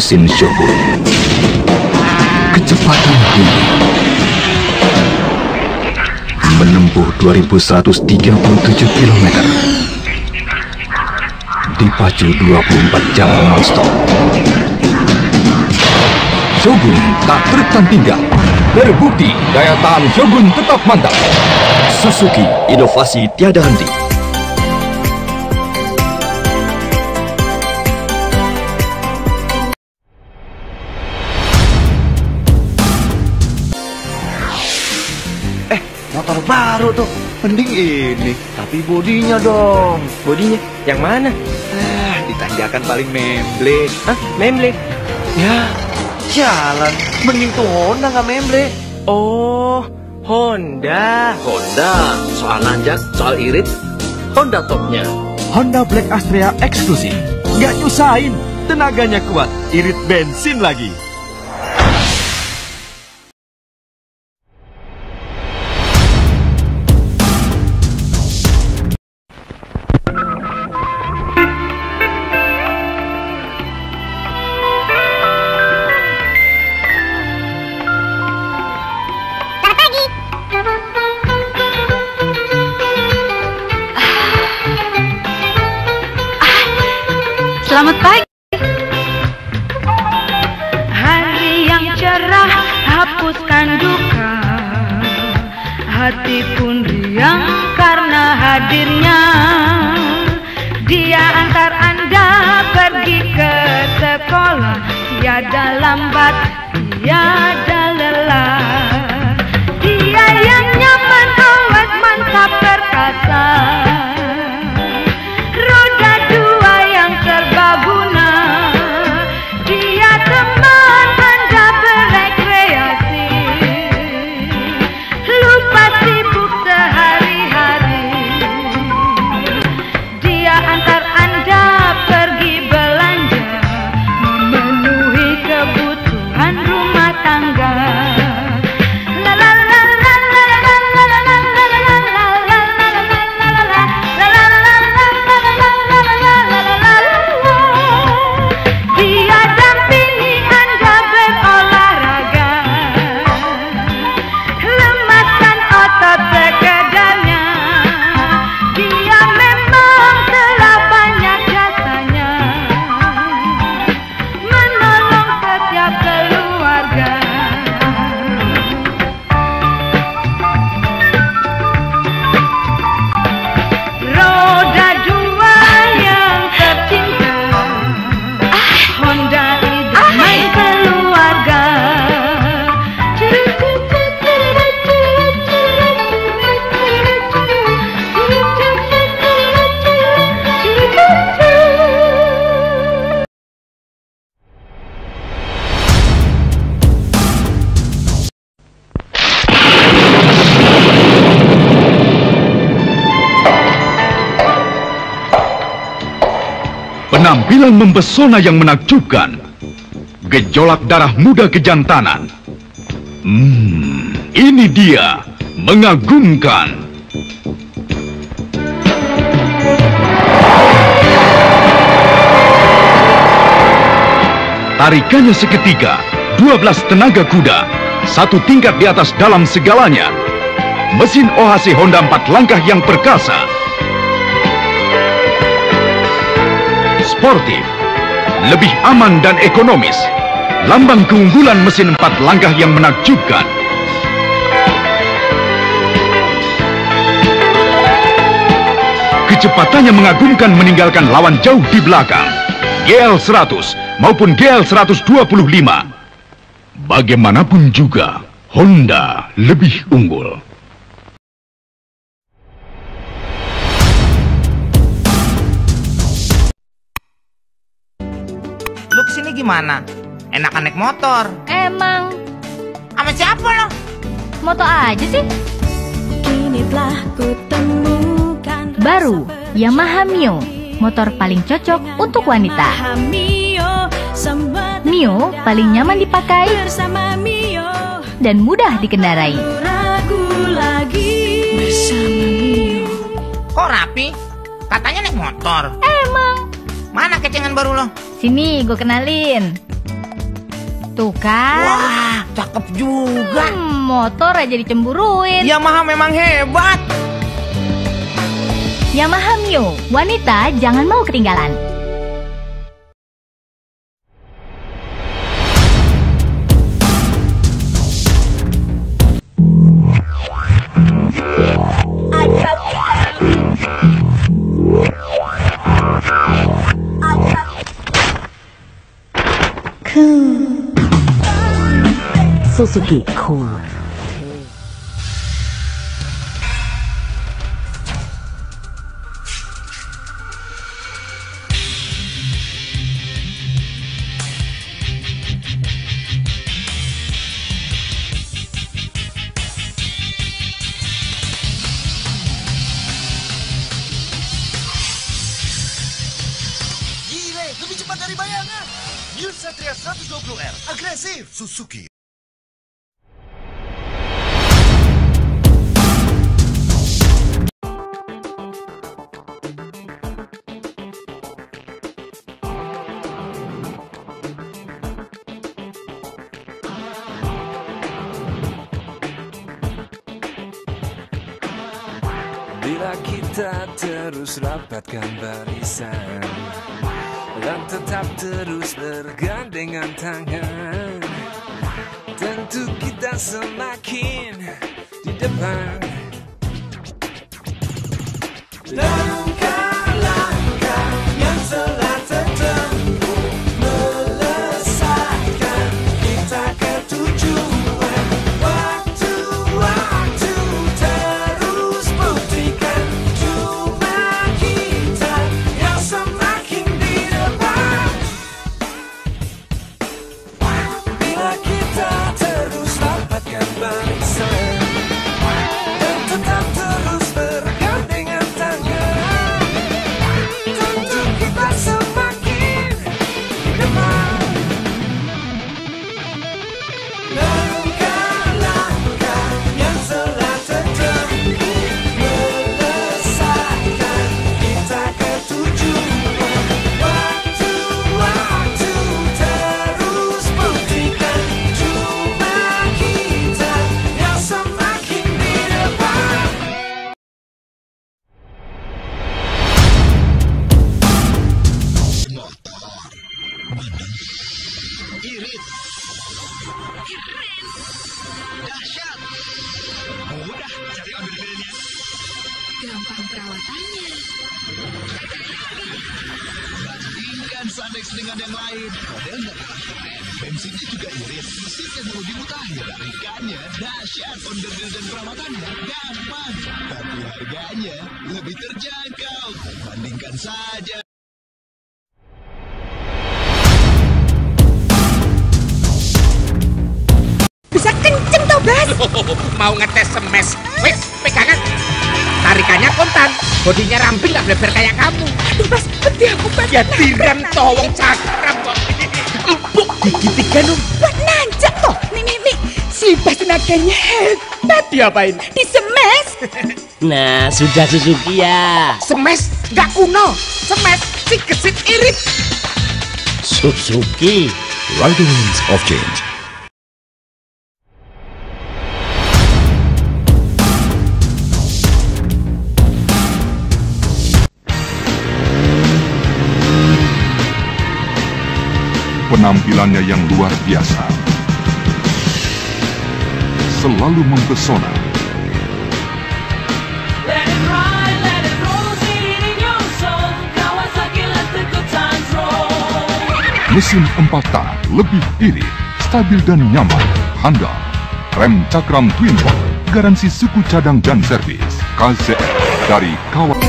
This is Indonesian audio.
mesin Shogun. Kecepatan tinggi menempuh 2137 km, dipacu 24 jam non-stop. Shogun tak tertandingkan. Terbukti daya tahan Shogun tetap mantap. Suzuki, inovasi tiada henti. Motor baru tuh, mending ini. Tapi bodinya dong. Bodinya? Yang mana? Ditanjakan paling memble. Hah? Memble? Ya, jalan. Mending tuh Honda nggak memble. Oh, Honda. Honda, soal nanjak, soal irit, Honda topnya. Honda Black Astrea eksklusif. Nggak nyusahin, tenaganya kuat, irit bensin lagi. Selamat pagi. Hari yang cerah hapuskan duka, hati pun riang karena hadirnya dia. Antar Anda pergi ke sekolah, tiada lambat, tiada lelah. Dia yang nyaman, awet, mantap, perkasa. Roda dua yang serbaguna, dia teman Anda berekreasi, lupa sibuk sehari-hari. Dia antar Anda pergi belanja, memenuhi kebutuhan rumah tangga. Penampilan mempesona yang menakjubkan, gejolak darah muda kejantanan. Ini dia, mengagumkan. Tarikannya seketika, 12 tenaga kuda, satu tingkat di atas dalam segalanya. Mesin OHC Honda 4 langkah yang perkasa. Sportif, lebih aman dan ekonomis. Lambang keunggulan mesin 4 langkah yang menakjubkan. Kecepatannya mengagumkan meninggalkan lawan jauh di belakang. GL 100 maupun GL 125. Bagaimanapun juga, Honda lebih unggul. Lu kesini gimana? Enakan naik motor. Emang Sama siapa lo? moto aja sih. Baru Yamaha Mio, motor paling cocok untuk wanita. Mio paling nyaman dipakai dan mudah dikendarai. Kok rapi? Katanya naik motor. Emang. Mana kecengan baru lo? Sini gue kenalin. Tuh kan. Wah, cakep juga. Motor aja dicemburuin. Yamaha memang hebat. Yamaha Mio, wanita jangan mau ketinggalan. Suzuki Cool. Gile, lebih cepat dari bayangan. New Satria 120R, agresif Suzuki. Bila kita terus rapatkan barisan dan tetap terus bergandengan tangan, tentu kita semakin di depan. Langkah-langkah yang telah tertempuh melesatkan kita ke tujuan. Waktu-waktu terus buktikan cuma kita yang semakin di depan. Bila kita terus rapatkan barisan dan tetap terus bergandengan tangan, tentu kita semakin di depan. Langkah-langkah yang telah tertempuh melesatkan kita ke tujuan. Waktu-waktu terus buktikan cuma kita yang semakin di depan. Gampang perawatannya. Bandingkan Sanex dengan yang lain. Modelnya keren, bensinnya juga irit, mesinnya mau dimutakhir. Tarikannya dahsyat, onderdil dan perawatannya gampang. Tapi harganya lebih terjangkau. Bandingkan saja. Bisa kenceng tuh, Bas. Mau ngetes semes. Wes, pegangan. Tarikannya kontan, bodinya ramping gak bleber kayak kamu. Aduh, Bas, peti aku, Bas. Ya tiram towong cakram kok. Empuk gigi-gigian dong. Buat nanjak toh. Nih. Si Bas tenaganya hebat. Diapain? Disemes. Nah, sudah Suzuki ya. Semes gak kuno. Semes si gesit irit. Suzuki. Riding Winds of Change. Penampilannya yang luar biasa, selalu mempesona. Mesin 4 tak lebih irit, stabil dan nyaman, handal. Rem cakram twin rod, garansi suku cadang dan servis. KZR dari kawan.